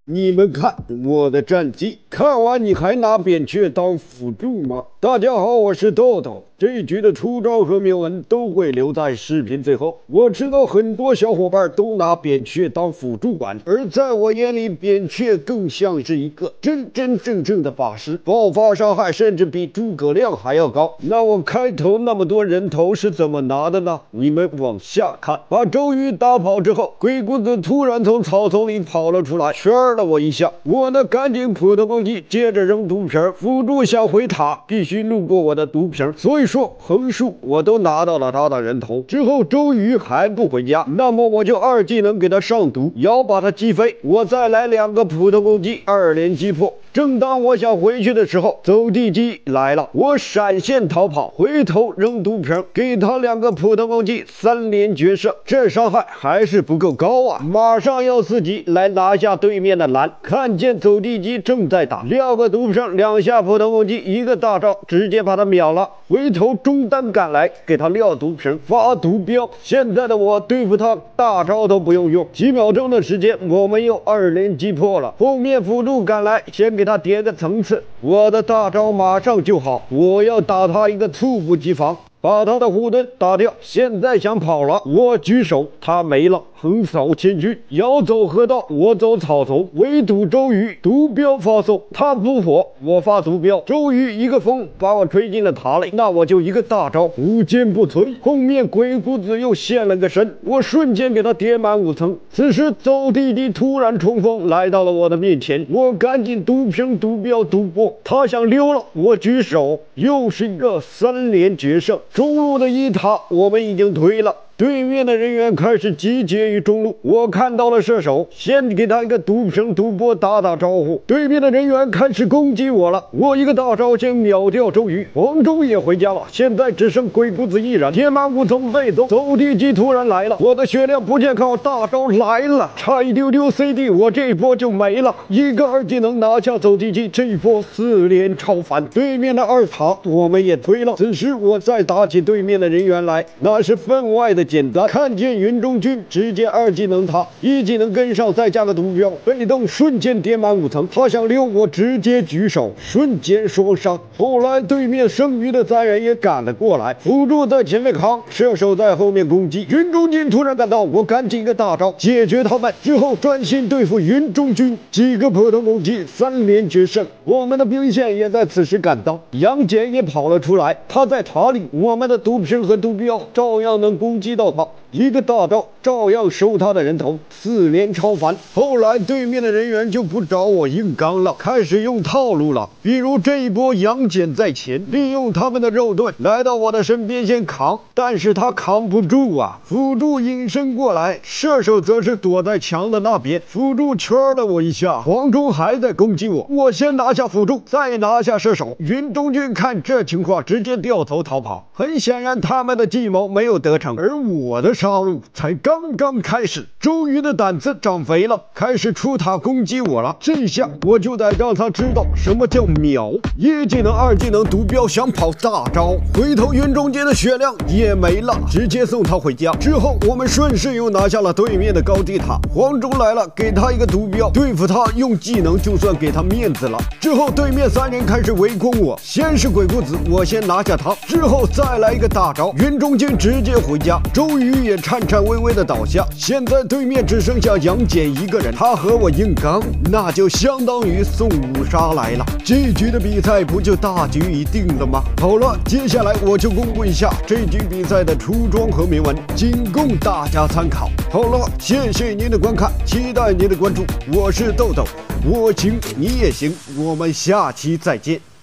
你们看我的战绩，看完你还拿扁鹊当辅助吗？大家好，我是豆豆。这一局的出招和铭文都会留在视频最后。我知道很多小伙伴都拿扁鹊当辅助玩，而在我眼里，扁鹊更像是一个真正的法师，爆发伤害甚至比诸葛亮还要高。那我开头那么多人头是怎么拿的呢？你们往下看，把周瑜打跑之后，鬼谷子突然从草丛里跑了出来，圈了我一下，我呢赶紧普通攻击，接着扔毒瓶，辅助想回塔必须路过我的毒瓶，所以说横竖我都拿到了他的人头。之后周瑜还不回家，那么我就二技能给他上毒，要把他击飞，我再来2个普通攻击，2连击破。正当我想回去的时候，走地鸡来了，我闪现逃跑，回头扔毒瓶，给他2个普通攻击，3连绝胜。这伤害还是不够高啊！马上要4级来拿下对面的蓝。看见走地鸡正在打，2个毒瓶，2下普通攻击，1个大招，直接把他秒了。回头中单赶来，给他撂毒瓶，发毒镖。现在的我对付他大招都不用，几秒钟的时间，我们又2连击破了。后面辅助赶来，先给他叠个层次，我的大招马上就好，我要打他一个猝不及防，把他的护盾打掉。现在想跑了，我举手，他没了，横扫千军，要走河道，我走草丛，围堵周瑜，毒镖发送，他扑火，我发毒镖，周瑜一个风把我吹进了塔里，那我就一个大招，无坚不摧。后面鬼谷子又现了个身，我瞬间给他叠满5层。此时走地鸡突然冲锋来到了我的面前，我赶紧毒瓶毒镖毒破，他想溜了，我举手，又是一个3连决胜。中路的1塔我们已经推了，对面的人员开始集结于中路，我看到了射手，先给他一个毒瓶毒波打招呼。对面的人员开始攻击我了，我一个大招先秒掉周瑜，黄忠也回家了，现在只剩鬼谷子一人，铁马5层被动，走地鸡突然来了，我的血量不健康，大招来了，差一丢丢 CD， 我这一波就没了，一个2技能拿下走地鸡，这一波4连超凡。对面的2塔我们也推了，此时我再打起对面的人员来，那是分外的简单。看见云中君直接2技能塔，1技能跟上，再加个毒镖，被动瞬间叠满5层。他想溜，我直接举手，瞬间双杀。后来对面剩余的3人也赶了过来，辅助在前面扛，射手在后面攻击。云中君突然赶到，我赶紧一个大招解决他们，之后专心对付云中君，几个普通攻击3连决胜。我们的兵线也在此时赶到，杨戬也跑了出来，他在塔里，我们的毒瓶和毒镖照样能攻击到他，一个大招照样收他的人头，4连超凡。后来对面的人员就不找我硬刚了，开始用套路了，比如这一波杨戬在前，利用他们的肉盾来到我的身边先扛，但是他扛不住啊，辅助隐身过来，射手则是躲在墙的那边，辅助圈了我一下，黄忠还在攻击我，我先拿下辅助，再拿下射手。云中君看这情况直接掉头逃跑，很显然他们的计谋没有得逞，而我的杀戮才刚刚开始。周瑜的胆子长肥了，开始出塔攻击我了，这下我就得让他知道什么叫秒。1技能2技能毒镖想跑大招，回头云中间的血量也没了，直接送他回家。之后我们顺势又拿下了对面的高地塔，黄忠来了，给他一个毒镖，对付他用技能就算给他面子了。之后对面3人开始围攻我，先是鬼谷子，我先拿下他，之后再来一个大招，云中间直接回家，周瑜也颤巍巍的倒下。现在对面只剩下杨戬一个人，他和我硬刚，那就相当于送5杀来了。这局的比赛不就大局已定了吗？好了，接下来我就公布一下这局比赛的出装和铭文，仅供大家参考。好了，谢谢您的观看，期待您的关注。我是豆豆，我行你也行，我们下期再见。